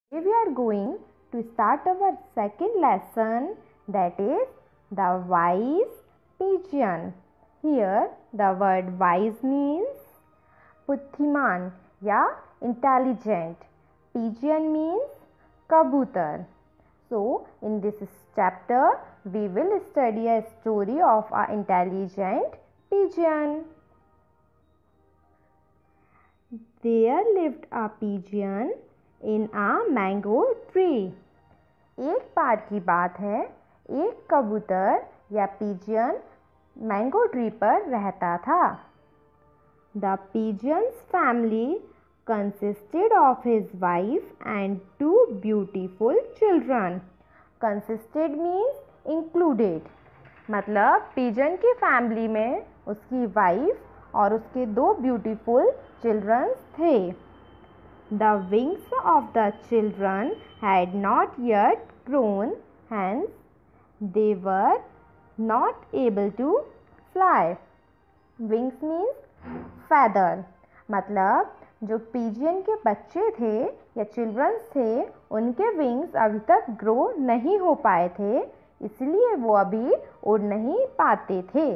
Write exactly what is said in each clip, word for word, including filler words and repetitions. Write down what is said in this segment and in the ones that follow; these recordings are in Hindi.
We are going to start our second lesson, that is the wise pigeon. Here the word wise means बुद्धिमान या intelligent. Pigeon means kabutar. So in this chapter we will study a story of an intelligent pigeon. There lived a pigeon in a mango tree. एक बार की बात है, एक कबूतर या पिजन मैंगो ट्री पर रहता था. The pigeon's family consisted of his wife and two beautiful children. Consisted means included. मतलब पिजन की फैमिली में उसकी वाइफ और उसके दो ब्यूटीफुल चिल्ड्रंस थे. The wings of the children had not yet grown, hence they were not able to fly. Wings means feather. मतलब जो पिजियन के बच्चे थे या चिल्ड्रंस थे, उनके विंग्स अभी तक ग्रो नहीं हो पाए थे, इसलिए वो अभी उड़ नहीं पाते थे.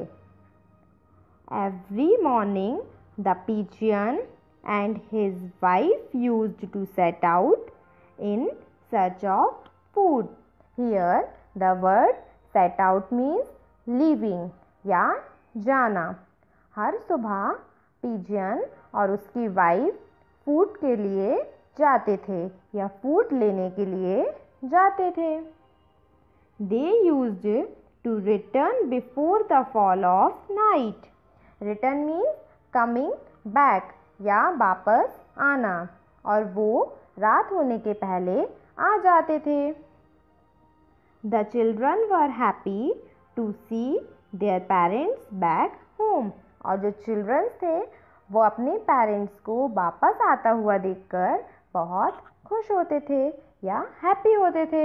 Every morning the pigeon and his wife used to set out in search of food. Here the word set out means leaving या जाना. हर सुबह पिजन और उसकी वाइफ फूड के लिए जाते थे या फूड लेने के लिए जाते थे. They used to return before the fall of night. Return means coming back या वापस आना, और वो रात होने के पहले आ जाते थे. The children were happy to see their parents back home. और जो चिल्ड्रंस थे वो अपने पेरेंट्स को वापस आता हुआ देखकर बहुत खुश होते थे या हैप्पी होते थे.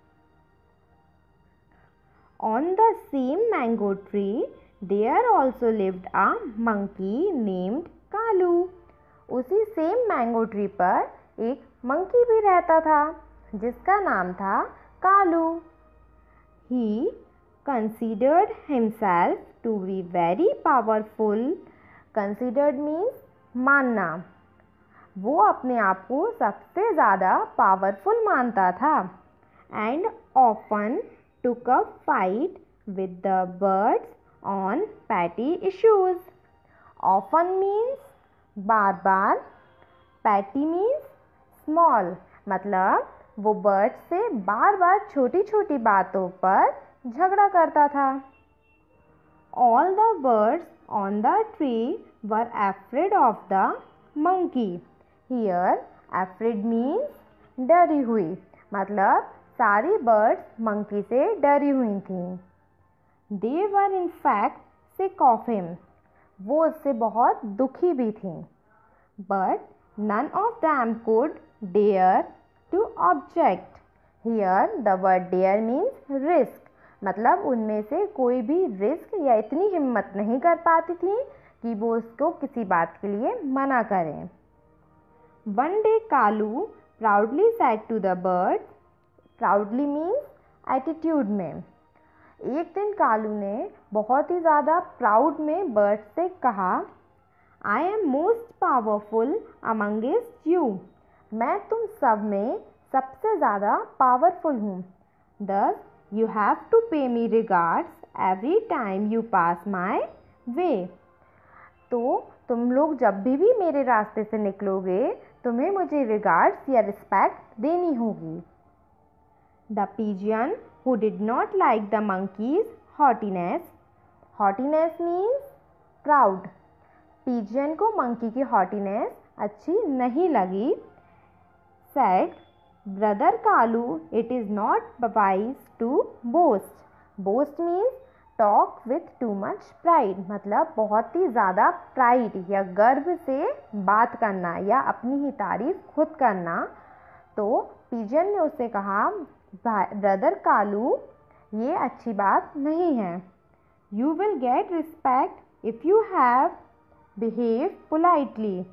On the same mango tree there also lived a monkey named Kalu. उसी सेम मैंगो ट्री पर एक मंकी भी रहता था जिसका नाम था Kalu. He considered himself to be very powerful. Considered means मानना. वो अपने आप को सबसे ज़्यादा पावरफुल मानता था. And often took a fight with the birds on petty issues. Often means bar bar. petty means small. मतलब वो बर्ड से बार बार छोटी छोटी बातों पर झगड़ा करता था. All the birds on the tree were afraid of the monkey. Here afraid means डरी हुई. मतलब सारी बर्ड्स मंकी से डरी हुई थीं. They were in fact sick of him. वो उससे बहुत दुखी भी थीं. But none of them could dare to object. Here the word dare means risk. मतलब उनमें से कोई भी रिस्क या इतनी हिम्मत नहीं कर पाती थी कि वो उसको किसी बात के लिए मना करें. One day Kalu proudly said to the birds. Proudly means attitude में. एक दिन कालू ने बहुत ही ज़्यादा प्राउड में बर्ड से कहा, I am most powerful amongst you. मैं तुम सब में सबसे ज़्यादा पावरफुल हूँ. Thus you have to pay me regards every time you pass my way. तो तुम लोग जब भी भी मेरे रास्ते से निकलोगे तुम्हें मुझे रिगार्ड्स या रिस्पेक्ट देनी होगी. The pigeon who did not like the monkey's haughtiness. Haughtiness means proud. Pigeon को मंकी की हॉटीनेस अच्छी नहीं लगी. Said, Brother Kalu, it is not wise to boast. Boast means talk with too much pride. मतलब बहुत ही ज़्यादा प्राइड या गर्व से बात करना या अपनी ही तारीफ खुद करना. तो पिजन ने उससे कहा, ब्रदर कालू, ये अच्छी बात नहीं है. You will get respect if you have behave politely.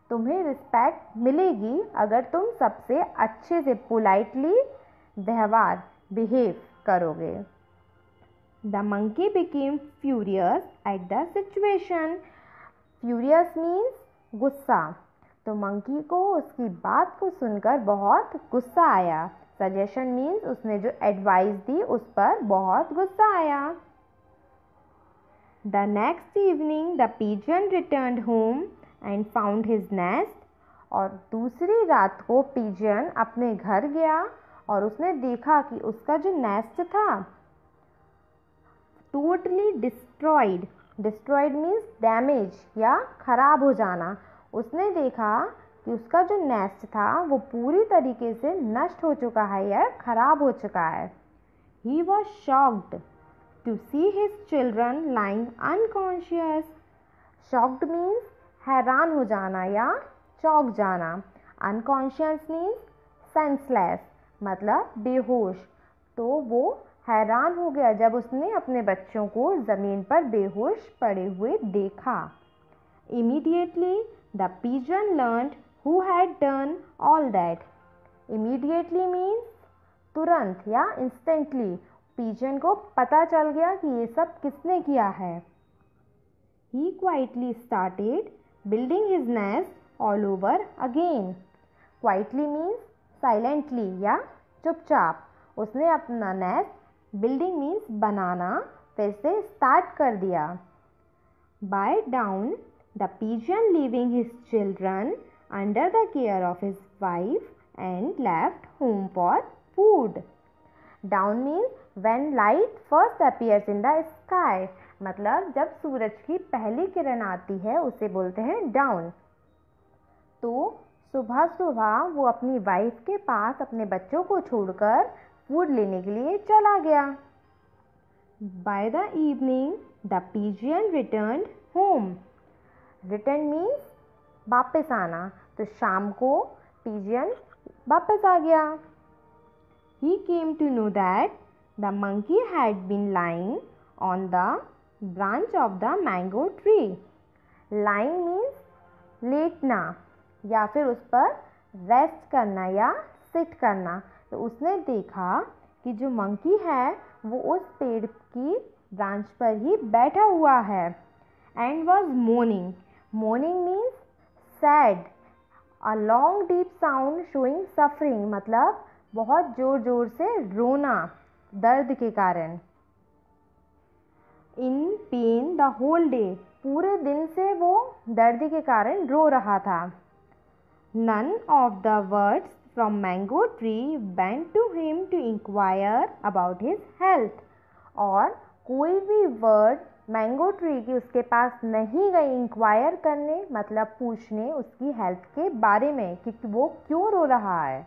तुम्हें रिस्पेक्ट मिलेगी अगर तुम सबसे अच्छे से पोलाइटली व्यवहार बिहेव करोगे। The monkey became furious at the situation. Furious means गुस्सा। तो मंकी को उसकी बात को सुनकर बहुत गुस्सा आया। सजेशन मीन्स उसने जो एडवाइस दी उस पर बहुत गुस्सा आया। The next evening the pigeon returned home and found his nest. और दूसरी रात को पिजन अपने घर गया और उसने देखा कि उसका जो नेस्ट था totally destroyed. Destroyed means damage या खराब हो जाना। उसने देखा कि उसका जो नेस्ट था वो पूरी तरीके से नष्ट हो चुका है या खराब हो चुका है। He was shocked to see his children lying unconscious. Shocked means हैरान हो जाना या चौंक जाना। अनकॉन्शियस मीन्स सेंसलेस मतलब बेहोश। तो वो हैरान हो गया जब उसने अपने बच्चों को ज़मीन पर बेहोश पड़े हुए देखा। Immediately the pigeon learned who had done all that. Immediately means तुरंत या instantly। पिजन को पता चल गया कि ये सब किसने किया है। He quietly started building his nest all over again. Quietly means silently या चुपचाप। उसने अपना नेस्ट बिल्डिंग मीन्स बनाना फिर से स्टार्ट कर दिया। By dawn the pigeon leaving his children under the care of his wife and left home for food. Dawn means when light first appears in the sky. मतलब जब सूरज की पहली किरण आती है उसे बोलते हैं डाउन। तो सुबह सुबह वो अपनी वाइफ के पास अपने बच्चों को छोड़कर फूड लेने के लिए चला गया। By the evening the pigeon returned home. Return means वापस आना। तो शाम को पिजन वापस आ गया। He came to know that the monkey had been lying on the branch of the mango tree. Lying means लेटना या फिर उस पर रेस्ट करना या सिट करना। तो उसने देखा कि जो मंकी है वो उस पेड़ की ब्रांच पर ही बैठा हुआ है। And was mourning. Mourning means sad. A long deep sound showing suffering मतलब बहुत जोर जोर से रोना दर्द के कारण। In pain the whole day. पूरे दिन से वो दर्द के कारण रो रहा था। None of the birds from mango tree went to him to inquire about his health. और कोई भी वर्ड मैंगो ट्री की उसके पास नहीं गई इंक्वायर करने मतलब पूछने उसकी हेल्थ के बारे में कि वो क्यों रो रहा है।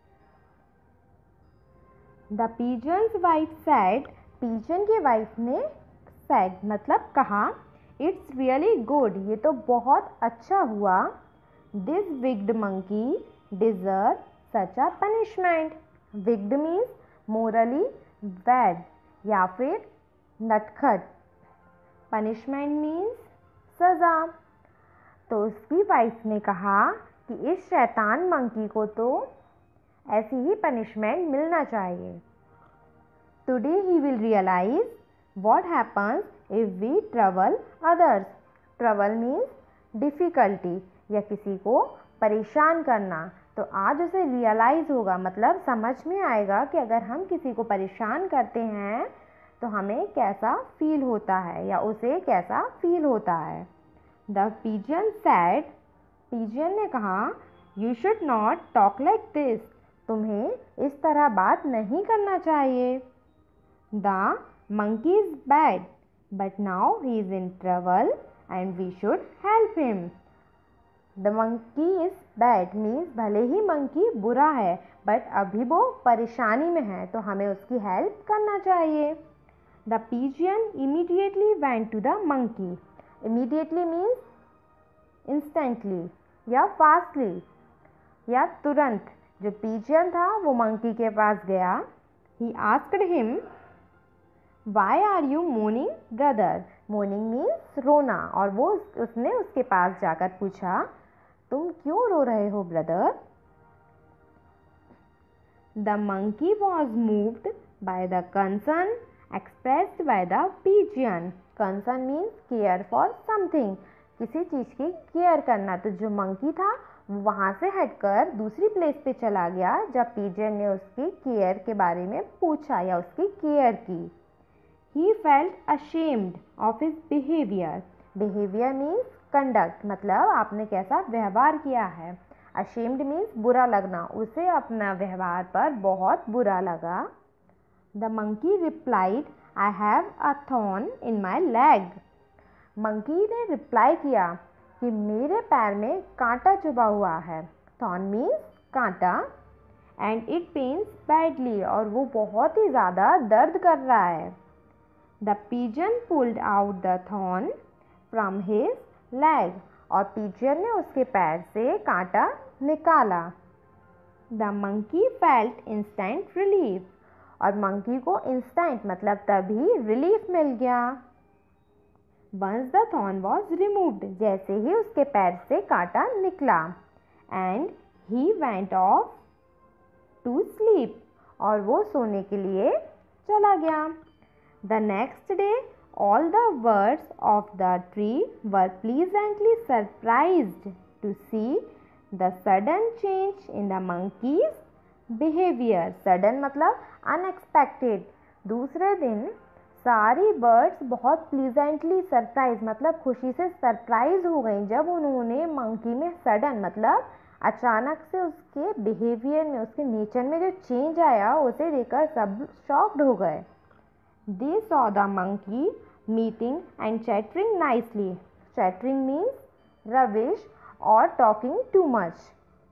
The pigeon's wife said. Pigeon की वाइफ ने सैड मतलब कहा इट्स रियली गुड। ये तो बहुत अच्छा हुआ। This wicked monkey deserve such a punishment. Wicked means morally bad या फिर नटखट। पनिशमेंट मीन्स सज़ा। तो उसकी वाइफ ने कहा कि इस शैतान मंकी को तो ऐसी ही पनिशमेंट मिलना चाहिए। Today he will realise what happens if we trouble others. Trouble means difficulty या किसी को परेशान करना। तो आज उसे रियलाइज़ होगा मतलब समझ में आएगा कि अगर हम किसी को परेशान करते हैं तो हमें कैसा फील होता है या उसे कैसा फील होता है। The pigeon sad. पिजन ने कहा you should not talk like this. तुम्हें इस तरह बात नहीं करना चाहिए। The monkey is bad but now he is in trouble and we should help him. The monkey is bad means भले ही मंकी बुरा है बट अभी वो परेशानी में है तो हमें उसकी हेल्प करना चाहिए। The pigeon immediately went to the monkey. Immediately means instantly या fastly या तुरंत। जो pigeon था वो monkey के पास गया। He asked him, Why are you mourning, brother? Mourning means रोना। और वो उसने उसके पास जाकर पूछा तुम क्यों रो रहे हो brother? The monkey was moved by the concern expressed by the pigeon. Concern means care for something. किसी चीज़ की केयर करना। तो जो मंकी था वहाँ से हटकर दूसरी प्लेस पे चला गया जब पिजन ने उसकी केयर के बारे में पूछा या उसकी केयर की। He felt ashamed of his behavior. Behavior means conduct, मतलब आपने कैसा व्यवहार किया है। ashamed means बुरा लगना, उसे अपना व्यवहार पर बहुत बुरा लगा। The monkey replied, I have a thorn in my leg. Monkey ने रिप्लाई किया कि मेरे पैर में कांटा चुभा हुआ है। thorn means कांटा, and it pains badly, और वो बहुत ही ज़्यादा दर्द कर रहा है। The pigeon pulled out the thorn from his leg. और पिजन ने उसके पैर से कांटा निकाला। The monkey felt instant relief, और मंकी को इंस्टेंट मतलब तभी रिलीफ मिल गया। Once the thorn was removed, जैसे ही उसके पैर से कांटा निकला। And he went off to sleep, और वो सोने के लिए चला गया। The next day all the birds of the tree were pleasantly surprised to see the sudden change in the monkey's behavior. Sudden मतलब unexpected। दूसरे दिन सारी बर्ड्स बहुत प्लीजेंटली सरप्राइज मतलब खुशी से सरप्राइज हो गई जब उन्होंने मंकी में सडन मतलब अचानक से उसके बिहेवियर में, उसके नेचर में जो चेंज आया उसे देखकर सब शॉक्ड हो गए। They saw the monkey meeting and chattering nicely. Chattering means rubbish or talking too much.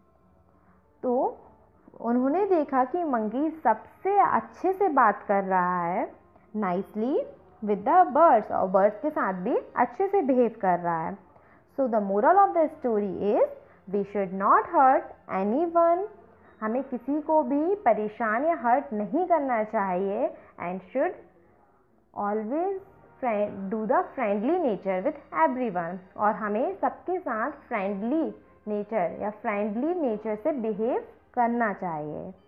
तो उन्होंने देखा कि मंकी सबसे अच्छे से बात कर रहा है nicely with the birds, और birds के साथ भी अच्छे से behave कर रहा है। So the moral of the story is we should not hurt anyone. हमें किसी को भी परेशान या हर्ट नहीं करना चाहिए and should always do the friendly nature with everyone, और हमें सबके साथ फ्रेंडली नेचर या फ्रेंडली नेचर से बिहेव करना चाहिए।